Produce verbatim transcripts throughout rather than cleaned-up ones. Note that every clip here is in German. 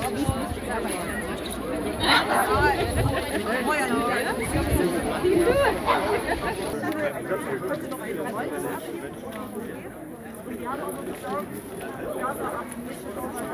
Die haben auch gesagt, ja, da ab nicht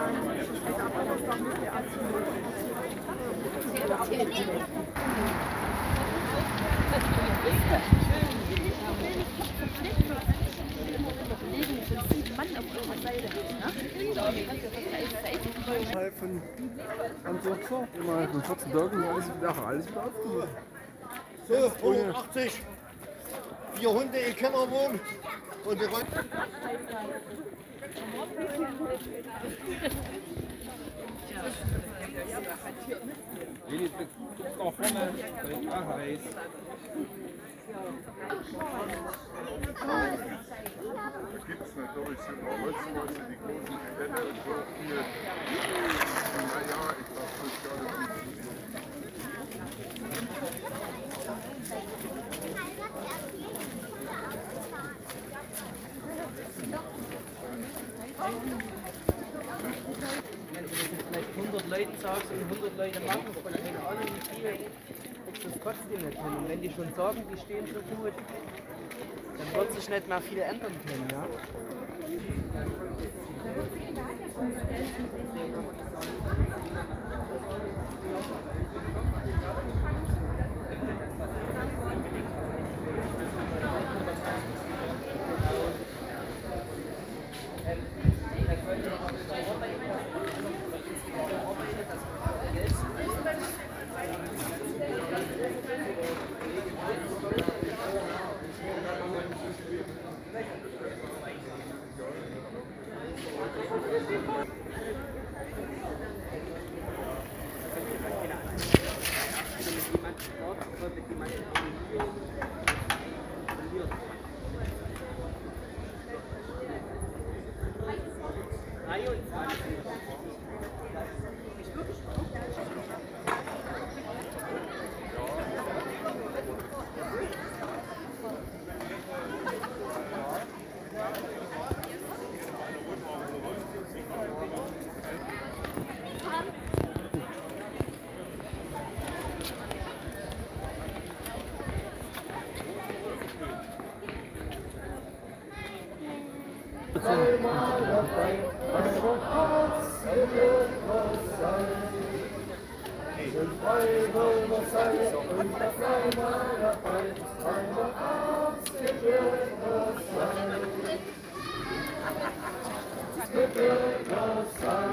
von Ansatzer, innerhalb von vierzehn Tagen alles wieder, alles wieder aufgehoben. So, fünfundachtzig, vier Hunde im Kellerwohn und wir wollen. Jede guckt nach vorne, bei den Kragenreis. Da gibt es natürlich so eine Holzmäuse, die großen Städte und so viel. Naja, ich glaube, das ist gar nicht. Wenn du das vielleicht hundert Leuten sagst und hundert Leute machen, von keine Ahnung wie viele, kriegst du das trotzdem nicht hin. Und wenn die schon sagen, die stehen so gut, dann wird sich nicht mehr viel ändern können. Ja?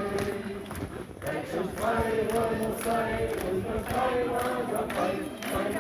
Frei wollen wir sein und befreien wir